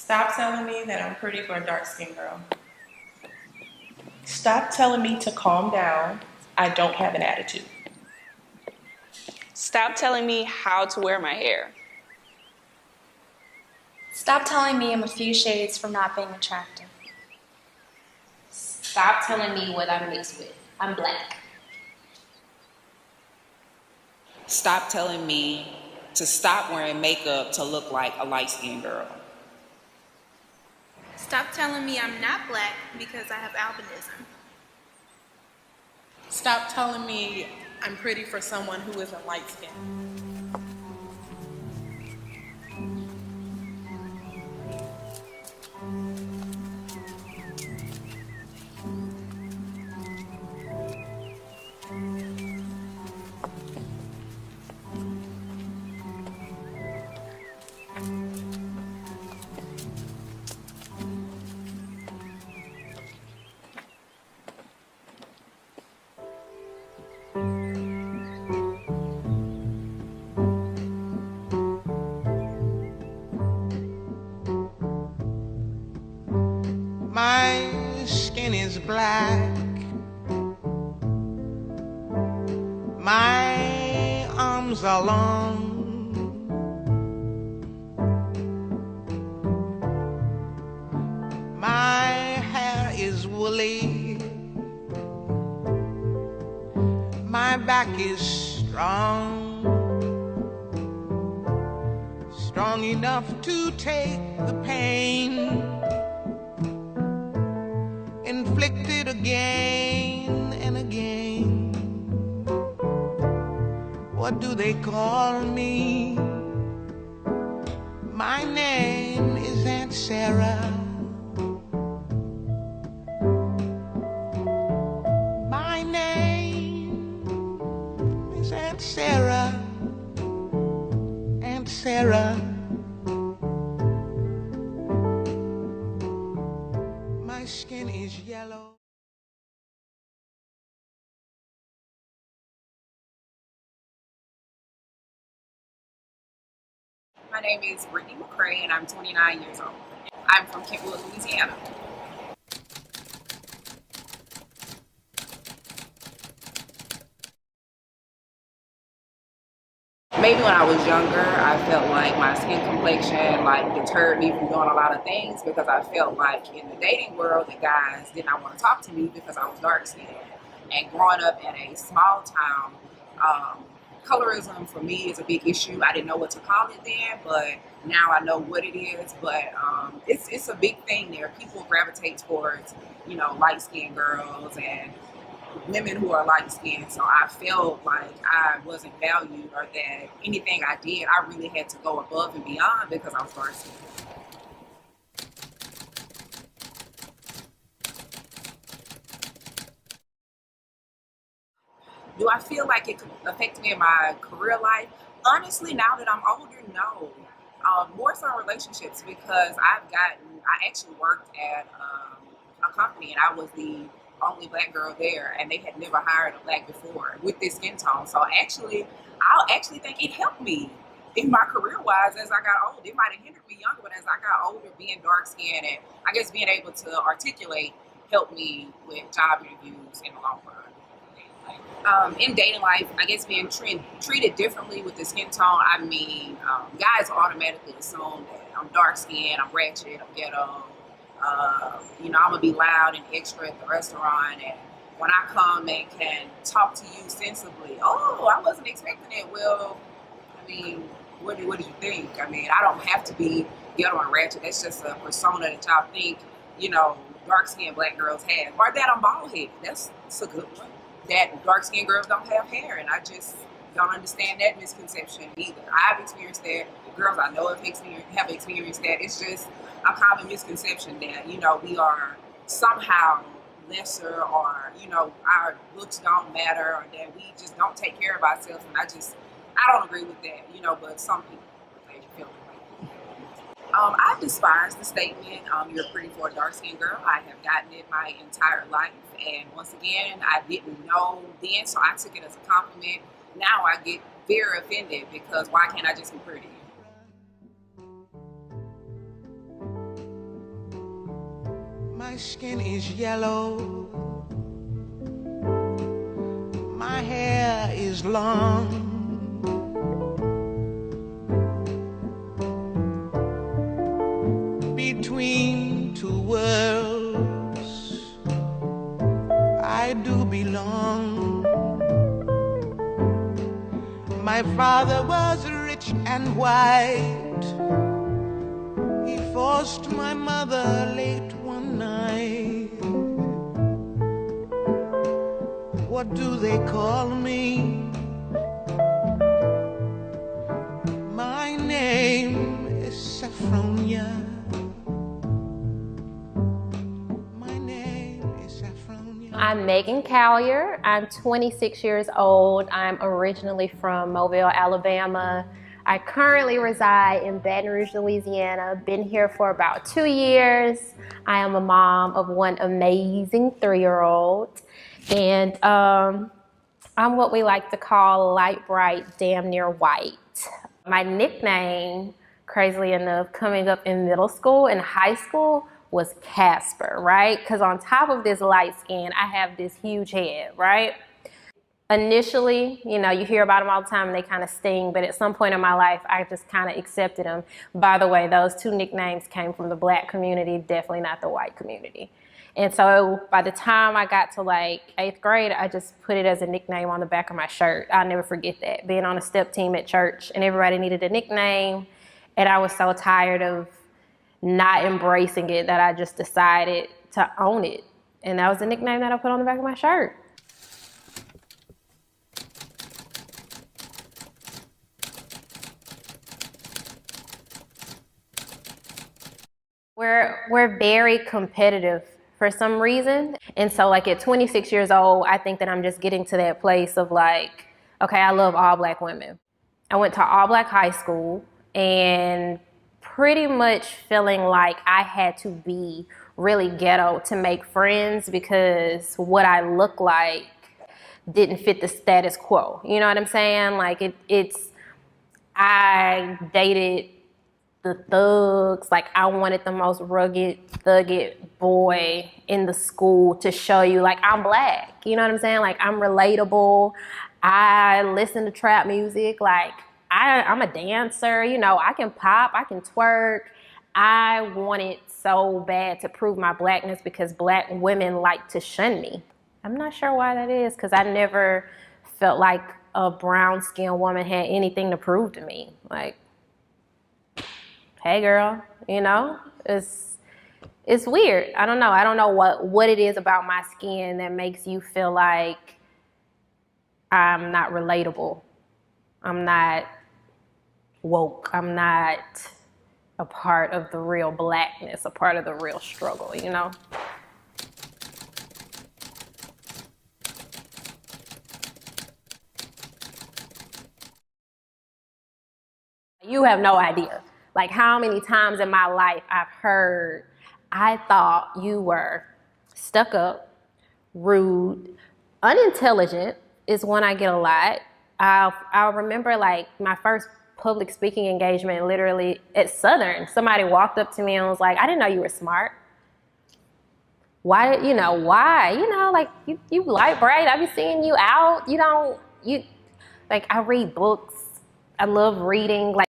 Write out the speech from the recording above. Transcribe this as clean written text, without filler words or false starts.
Stop telling me that I'm pretty for a dark-skinned girl. Stop telling me to calm down. I don't have an attitude. Stop telling me how to wear my hair. Stop telling me I'm a few shades from not being attractive. Stop telling me what I'm mixed with. I'm black. Stop telling me to stop wearing makeup to look like a light-skinned girl. Stop telling me I'm not black because I have albinism. Stop telling me I'm pretty for someone who isn't light-skinned. My skin is black. My arms are long. My hair is woolly. My back is strong. Strong enough to take the pain inflicted again and again. What do they call me? My name is Aunt Sarah. My name is Aunt Sarah. Aunt Sarah. My skin is yellow. My name is Britney Cray, and I'm 29 years old. I'm from Kentwood, Louisiana. Maybe when I was younger, I felt like my skin complexion deterred me from doing a lot of things because I felt like in the dating world the guys did not want to talk to me because I was dark skinned. And growing up in a small town, colorism for me is a big issue. I didn't know what to call it then, but now I know what it is. But it's a big thing there. People gravitate towards, light-skinned girls and women who are light-skinned. So I felt like I wasn't valued, or that anything I did, I really had to go above and beyond because I was dark-skinned. Do I feel like it could affect me in my career life? Honestly, now that I'm older, no. More so in relationships, because I actually worked at a company and I was the only black girl there, and they had never hired a black before with this skin tone. So I'll actually think it helped me in my career-wise as I got older. It might have hindered me younger, but as I got older, being dark-skinned and I guess being able to articulate helped me with job interviews in the long run. In dating life, I guess being treated differently with the skin tone, guys automatically assume that I'm dark-skinned, I'm ratchet, I'm ghetto. I'm gonna be loud and extra at the restaurant, and when I come and can talk to you sensibly, oh, I wasn't expecting it. Well, what do you think? I don't have to be ghetto and ratchet. That's just a persona that y'all think, dark-skinned black girls have. Or that I'm bald-headed. That's a good one. That dark-skinned girls don't have hair, and I just don't understand that misconception either. I've experienced that. Girls I know have experienced that. It's just a common misconception that, we are somehow lesser, or, our looks don't matter, or that we just don't take care of ourselves. And I don't agree with that, but some people feel that way. I despise the statement, you're pretty for a dark-skinned girl. I have gotten it my entire life. And once again, I didn't know then, so I took it as a compliment. Now I get very offended because why can't I just be pretty? My skin is yellow. My hair is long. Between two worlds, I do belong. My father was rich and white. He forced my mother late one night. What do they call me? My name is Saffronia. My name is Saffronia. I'm Megan Callier. I'm 26 years old. I'm originally from Mobile, Alabama. I currently reside in Baton Rouge, Louisiana. Been here for about 2 years. I am a mom of one amazing 3-year-old. And I'm what we like to call light bright, damn near white. My nickname, crazily enough, coming up in middle school and high school was Casper, right? Because on top of this light skin, I have this huge head, right? Initially, you know, you hear about them all the time and they kind of sting, but at some point in my life, I just kind of accepted them. By the way, those two nicknames came from the Black community, definitely not the white community. And so by the time I got to like 8th grade, I just put it as a nickname on the back of my shirt. I'll never forget that, being on a step team at church and everybody needed a nickname. And I was so tired of not embracing it that I just decided to own it. And that was the nickname that I put on the back of my shirt. We're very competitive for some reason. And so like at 26 years old, I think that I'm just getting to that place of like, okay, I love all Black women. I went to all Black high school and pretty much feeling like I had to be really ghetto to make friends because what I look like didn't fit the status quo. You know what I'm saying? Like I dated the thugs. Like I wanted the most rugged, thugged boy in the school to show you like I'm Black. You know what I'm saying? Like I'm relatable. I listen to trap music. Like I'm a dancer. You know, I can pop, I can twerk. I wanted so bad to prove my Blackness because Black women like to shun me. I'm not sure why that is because I never felt like a brown-skinned woman had anything to prove to me. Like, hey girl, you know, it's weird. I don't know. I don't know what it is about my skin that makes you feel like I'm not relatable. I'm not woke. I'm not a part of the real Blackness, a part of the real struggle, you know? You have no idea. Like how many times in my life I've heard, I thought you were stuck up, rude, unintelligent is one I get a lot. I'll remember like my first public speaking engagement literally at Southern. Somebody walked up to me and was like, I didn't know you were smart. Why, you know, why? You know, like you light bright, I be seeing you out. Like I read books. I love reading. Like